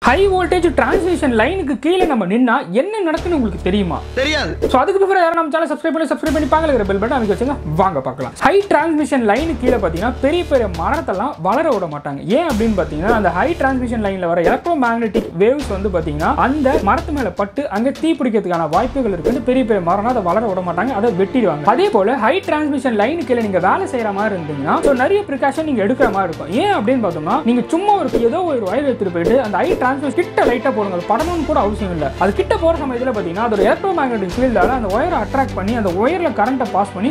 High voltage transmission லைனுக்கு கீழே நம்ம நின்னா என்ன நடக்குன்னு உங்களுக்கு தெரியுமா? தெரியாது. சோ அதுக்கு பிறகு யாரும் நம்ம சேனலை சப்ஸ்கிரைப் பண்ணி பாக்கல பெல் பட்டன் அமைக்க வச்சுங்க. வாங்க பார்க்கலாம். ஹை டிரான்ஸ்மிஷன் லைனுக்கு கீழே பாத்தீங்கன்னா பெரிய பெரிய மரத்தெல்லாம் வளர விட மாட்டாங்க. ஏன் அப்படின்னு பாத்தீங்கன்னா அந்த ஹை டிரான்ஸ்மிஷன் லைன்ல வர எலக்ட்ரோ மேக்னெட்டிக் வேவ்ஸ் வந்து பாத்தீங்கன்னா அந்த மரத்து மேல பட்டு அங்க தீ பிடிக்கிறதுக்கான வாய்ப்புகள் இருக்கு. பெரிய பெரிய மரம் அதை வளர விட மாட்டாங்க, அதை வெட்டிடுவாங்க. அதே போல ஹை டிரான்ஸ்மிஷன் லைனுக்கு கீழே நீங்க வேலை செய்யற மாதிரி இருந்தீங்கன்னா நிறைய பிரிகாஷன் நீங்க எடுக்கிற மாதிரி இருக்கும். ஏன் அப்படின்னு பார்த்தோம்னா நீங்க சும்மா ஏதோ ஒரு வயர் எடுத்துட்டு போயிட்டு அந்த ஹை டிரான்ஸ்மிஷன் கிட்ட லைட்டா போடுங்க. அது படணும்னு கூட அவசியம் இல்லை. அது கிட்ட போற சமயத்தில் பார்த்தீங்கன்னா அதோட எலக்ட்ரோ மேக்னெட்டிக் ஃபீல்டால அந்த ஒயரை அட்ராக்ட் பண்ணி அந்த ஒயர்ல கரண்ட்டை பாஸ் பண்ணி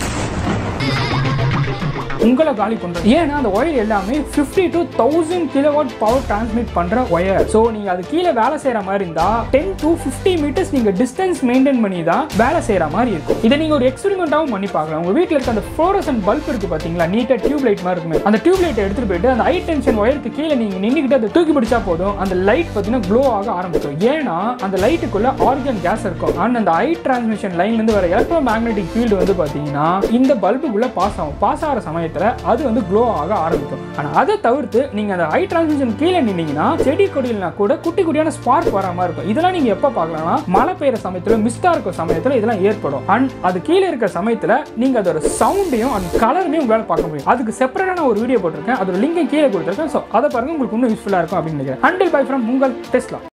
உங்களை காலி பண்றது. ஏன்னா அந்த ஒயர் எல்லாமே 50 to 1000 கிலோவாட் பவர் டிரான்ஸ்மிட் பண்ற ஒயர். சோ நீங்க அது கீழே வேலை செய்யற மாதிரி இருந்தா 10 to 50 மீட்டர்ஸ் நீங்க டிஸ்டன்ஸ் மெயின்டைன் பண்ணி தான் வேலை செய்யற மாதிரி இருக்கும். இதை நீங்க ஒரு எக்ஸ்பெரிமெண்டாவும் பண்ணி பார்க்கலாம். உங்க வீட்டில் இருக்க அந்த ஃப்ளோரசன்ட் பல்ப் இருக்கு பாத்தீங்களா, நீட்டா டியூப் லைட் மாதிரி இருக்குமே, அந்த டியூப் லைட்டை எடுத்துட்டு போயிட்டு அந்த ஹை டென்ஷன் ஒயருக்கு கீழே நீங்க நின்னுக்கிட்டு அதை தூக்கி பிடிச்சா போதும், அந்த லைட் பாத்தீங்கன்னா க்ளோ ஆக ஆரம்பிக்கும். ஏன்னா அந்த லைட்டுக்குள்ள ஆர்கன் கேஸ் இருக்கும். ஆனா அந்த ஹை டிரான்ஸ்மிஷன் லைன்ல இருந்து வர எலக்ட்ரோ மேக்னெட்டிக் ஃபீல்டு வந்து பாத்தீங்கன்னா இந்த பல்புக்குள்ள பாஸ் ஆகும். பாஸ் ஆகிற சமயத்துல அது வந்து க்ளோ ஆக ஆரம்பிக்கும். ஆனா அதை தவிர்த்து நீங்க அந்த ஹை டிரான்ஸ்மிஷன் கீழே நின்னீங்கன்னா செடி கொடியில்னா கூட குட்டி குட்டியான ஸ்பார்க் வர மாதிரி இருக்கும். இதெல்லாம் நீங்க எப்ப பார்க்கலாம்னா மழை பெய்யற சமயத்துல, மிஸ்டா இருக்க சமயத்துல இதெல்லாம் ஏற்படும். அண்ட் அது கீழே இருக்கிற சமயத்துல நீங்க அதோட சவுண்டையும் அந்த கலரையும் உங்களால பார்க்க முடியும். அதுக்கு செப்பரேட்டான ஒரு வீடியோ போட்டிருக்கேன், அதோட லிங்க் கீழே கொடுத்திருக்கேன். சோ அதை பாருங்க, உங்களுக்கு இன்னும் யூஸ்ஃபுல்லா இருக்கும் அப்படின்னு நினைக்கிறேன். அண்டில் பை ஃப்ரம் உங்கள் டெஸ்லா.